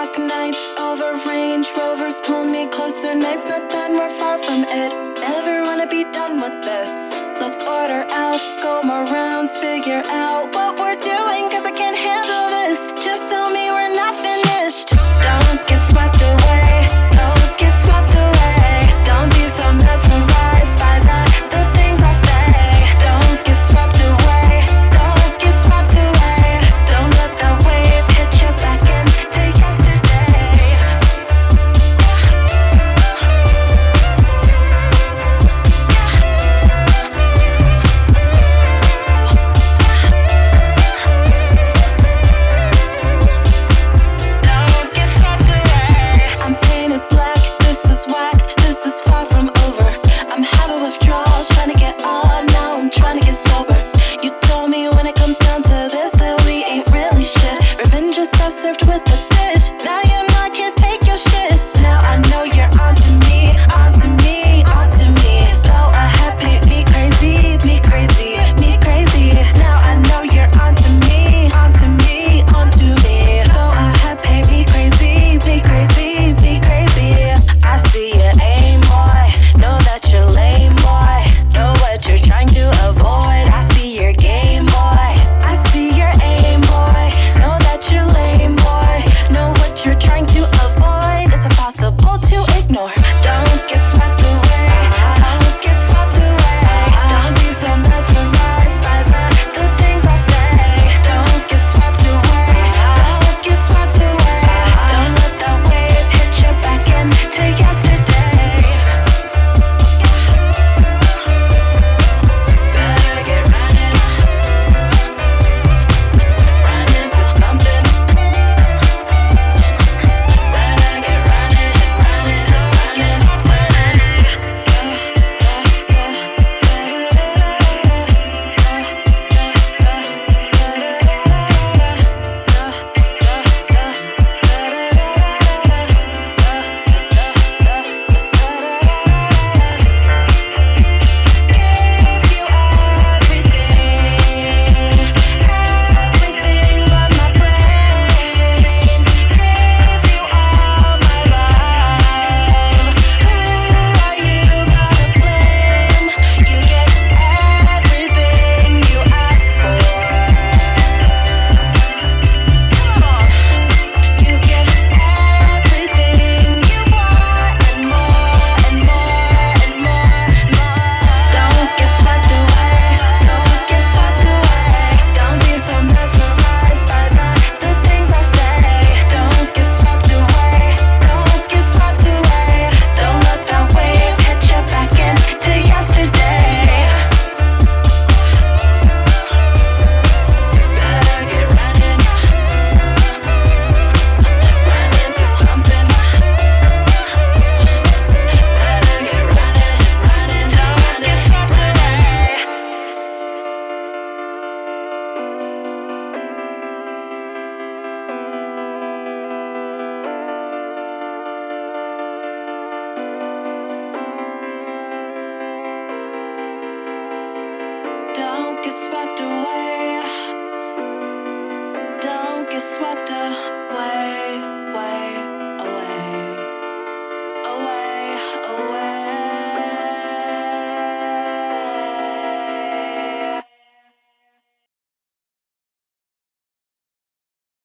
Black nights over Range Rovers pull me closer. Nights not done, we're far from it. Never wanna be done with this. Let's order out, go more rounds, figure out what we're doing, cause I can't handle this. Just tell me we're not finished. Don't get swept away, don't get swept away. Don't be so mesmerized by the things I say. Don't get swept away, don't get swept away. Don't let that wave hit you back into yesterday. Don't get swept away. I'm painted black, this is whack, this is far from over. I'm having withdrawals, trying to get on, now I'm trying to get sober. You told me when it comes down to this that we ain't really shit. Revenge is best served with the